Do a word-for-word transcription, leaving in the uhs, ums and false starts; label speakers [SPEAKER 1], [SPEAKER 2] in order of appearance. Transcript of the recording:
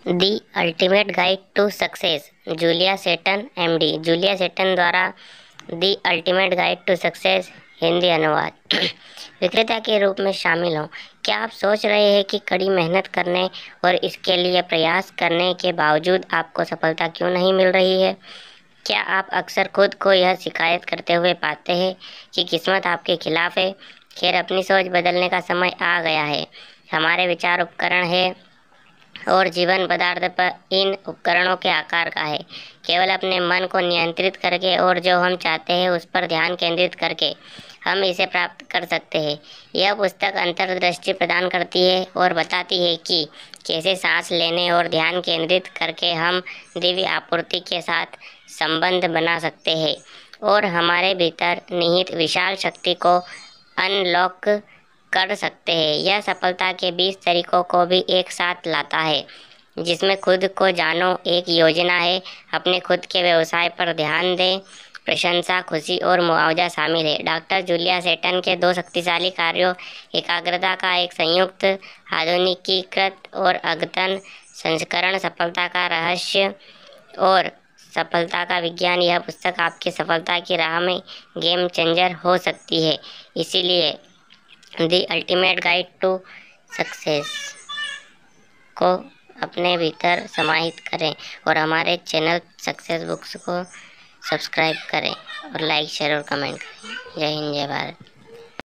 [SPEAKER 1] The ultimate guide to success, Julia Seton MD. Julia Seton द्वारा the ultimate guide to success Hindi अनुवाद। विक्रेता के रूप में शामिल हों। क्या आप सोच रहे हैं कि कड़ी मेहनत करने और इसके लिए प्रयास करने के बावजूद आपको सफलता क्यों नहीं मिल रही है? क्या आप अक्सर खुद को यह शिकायत करते हुए पाते हैं कि किस्मत आपके खिलाफ है? खैर, अपनी सोच बदलने का समय आ गया है। हमारे विचार उपकरण है और जीवन पदार्थ पर इन उपकरणों के आकार का है। केवल अपने मन को नियंत्रित करके और जो हम चाहते हैं उस पर ध्यान केंद्रित करके हम इसे प्राप्त कर सकते हैं। यह पुस्तक अंतर्दृष्टि प्रदान करती है और बताती है कि कैसे सांस लेने और ध्यान केंद्रित करके हम दिव्य आपूर्ति के साथ संबंध बना सकते हैं और हमारे भीतर निहित विशाल शक्ति को अनलॉक कर सकते हैं। यह सफलता के बीस तरीकों को भी एक साथ लाता है, जिसमें खुद को जानो एक योजना है, अपने खुद के व्यवसाय पर ध्यान दें, प्रशंसा, खुशी और मुआवजा शामिल है। डॉक्टर जूलिया सेटन के दो शक्तिशाली कार्यों, एकाग्रता का एक संयुक्त आधुनिकीकृत और अद्यतन संस्करण, सफलता का रहस्य और सफलता का विज्ञान। यह पुस्तक आपकी सफलता की राह में गेम चेंजर हो सकती है। इसीलिए the ultimate guide to success को अपने भीतर समाहित करें और हमारे चैनल सक्सेस बुक्स को सब्सक्राइब करें और लाइक शेयर और कमेंट करें। जय हिंद, जय भारत।